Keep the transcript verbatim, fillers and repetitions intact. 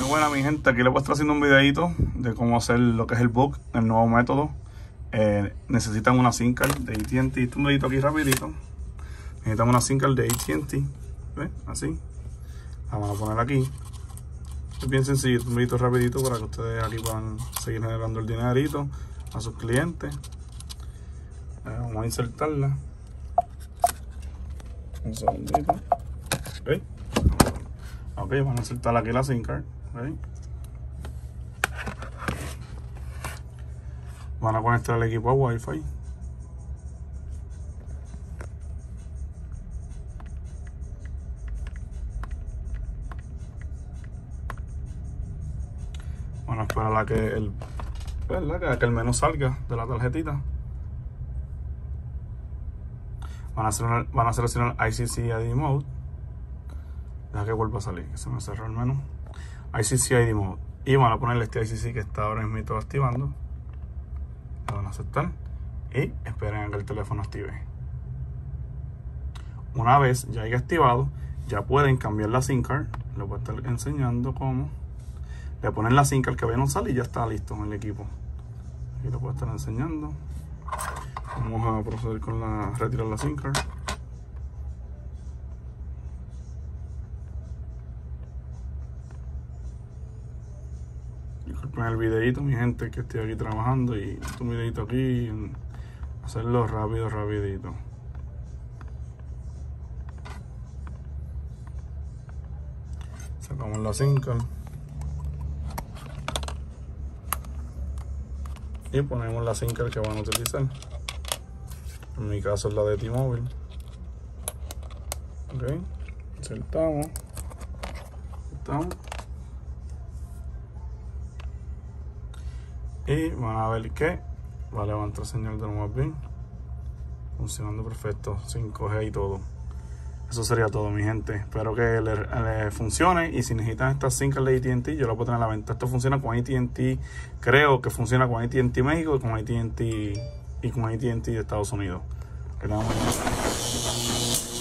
Muy buena mi gente, aquí les voy a estar haciendo un videito de cómo hacer lo que es el book, el nuevo método. Eh, necesitan una SIM card de A T and T, este un videito aquí rapidito. Necesitan una SIM card de A T and T, ¿ves? Así. La vamos a poner aquí. Es bien sencillo, un videito rapidito para que ustedes aquí puedan seguir generando el dinerito a sus clientes. Eh, vamos a insertarla. Un segundito. ¿Okay? Ok, vamos a insertar aquí la SIM card. ¿Okay? Van a conectar el equipo a Wi-Fi. Van a esperar a que el, ¿verdad? que el menú salga de la tarjetita. Van a, hacer una, van a seleccionar I C C I D Mode. Deja que vuelva a salir, que se me cerró el menú. I C C I D Mode. Y van a ponerle este I C C que está ahora mismo activando. Le van a aceptar. Y esperen a que el teléfono active. Una vez ya haya activado, ya pueden cambiar la SIM card. Les voy a estar enseñando cómo. Le ponen la SIM card que vayan a usar y ya está listo en el equipo. Aquí les voy a estar enseñando. Vamos a proceder con la retirar la SIM card. Disculpen el videito, mi gente, que estoy aquí trabajando y un videito aquí, hacerlo rápido, rapidito. Sacamos la SIM card y ponemos la SIM card que van a utilizar. En mi caso es la de T-Mobile. Ok, insertamos. Insertamos. Y van a ver que va a levantar señal de lo más bien. Funcionando perfecto, cinco G y todo. Eso sería todo, mi gente. Espero que le, le funcione. Y si necesitan esta SIM card de A T and T, yo la puedo tener a la venta. Esto funciona con A T and T. Creo que funciona con A T and T México y con A T and T y con A T and T de Estados Unidos. Que tengan muy bien.